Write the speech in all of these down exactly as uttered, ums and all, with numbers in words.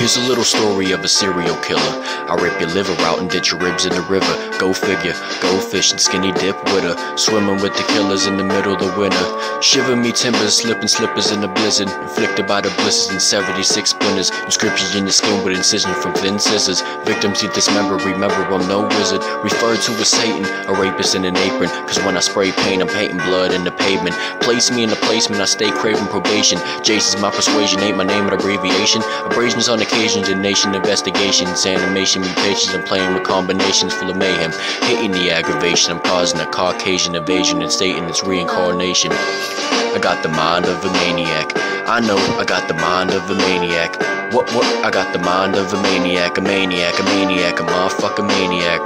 Here's a little story of a serial killer. I rip your liver out and ditch your ribs in the river. Go figure, go fish and skinny dip with her. Swimming with the killers in the middle of the winter. Shiver me timbers, slipping slippers in the blizzard. Inflicted by the blisters and seventy-six splinters. Inscription in the skin with incision from thin scissors. Victims you dismember, remember I'm no wizard. Referred to as Satan, a rapist in an apron. Cause when I spray paint, I'm painting blood in the pavement. Place me in the placement, I stay craving probation. Jason's my persuasion, ain't my name an abbreviation. Abrasions on occasions, in nation investigations, animation mutations, I'm playing with combinations full of mayhem. Hitting the aggravation, I'm causing a Caucasian invasion and stating its reincarnation. I got the mind of a maniac. I know I got the mind of a maniac. What, what? I got the mind of a maniac, a maniac, a maniac, a motherfucking maniac.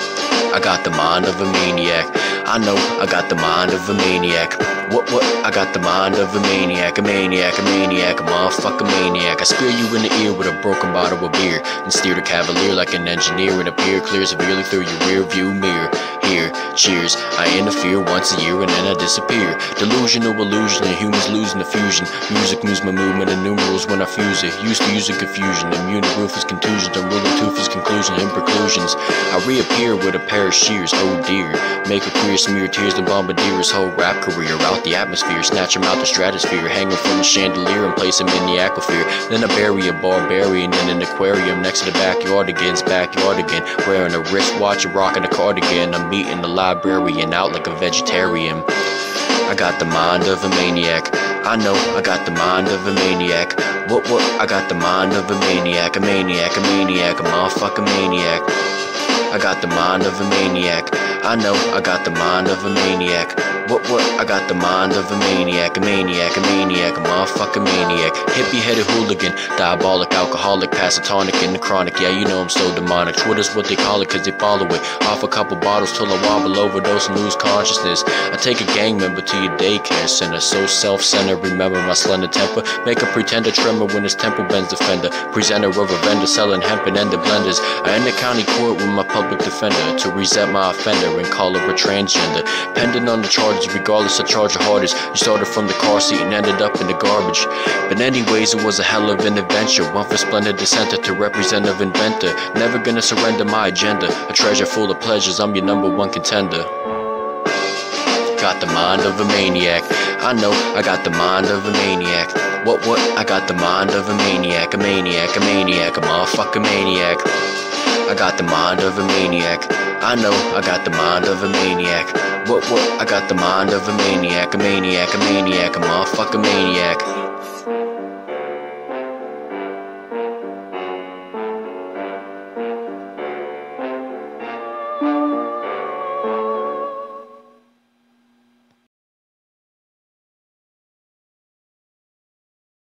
I got the mind of a maniac. I know I got the mind of a maniac. What, what? I got the mind of a maniac, a maniac, a maniac, a motherfucking maniac. I spear you in the ear with a broken bottle of beer and steer the cavalier like an engineer and appear clear severely through your rear view mirror. Here, cheers, I interfere once a year and then I disappear. Delusional illusion and humans losing the fusion. Music moves my movement and numerals when I fuse it. Used to using confusion, immune to ruthless contusions, unruly toothless conclusions and preclusions. I reappear with a pair of shears, oh dear. Make a queer smear tears and bombardier his whole rap career out the atmosphere. Snatch him out the stratosphere, hanging from the chandelier and place him in the aquifer. Then I bury a barbarian in an aquarium next to the backyard again, it's backyard again. Wearing a wristwatch and rocking a cardigan. I'm beating the librarian out like a vegetarian. I got the mind of a maniac. I know I got the mind of a maniac. What, what? I got the mind of a maniac, a maniac, a maniac, a motherfucking maniac. I got the mind of a maniac. I know I got the mind of a maniac. What, what? I got the mind of a maniac, a maniac, a maniac, a motherfucking maniac. Hippie-headed hooligan, diabolic, alcoholic, pasatonic, and the chronic. Yeah, you know I'm so demonic. Twitter's what they call it cause they follow it. Off a couple bottles till I wobble, overdose and lose consciousness. I take a gang member to your daycare center. So self-centered, remember my slender temper. Make a pretender tremor when his temple bends defender. Presenter of a vendor selling hemp and ender blenders. I end the county court with my public defender to reset my offender and call her a transgender. Pending on the charges, regardless of charge of hardest. You started from the car seat and ended up in the garbage. But anyways, it was a hell of an adventure. One for splendid dissenter to representative inventor. Never gonna surrender my agenda. A treasure full of pleasures, I'm your number one contender. Got the mind of a maniac. I know I got the mind of a maniac. What, what? I got the mind of a maniac, a maniac, a maniac, a motherfucking maniac. I got the mind of a maniac. I know I got the mind of a maniac. What, what? I got the mind of a maniac, a maniac, a maniac, a motherfucking maniac.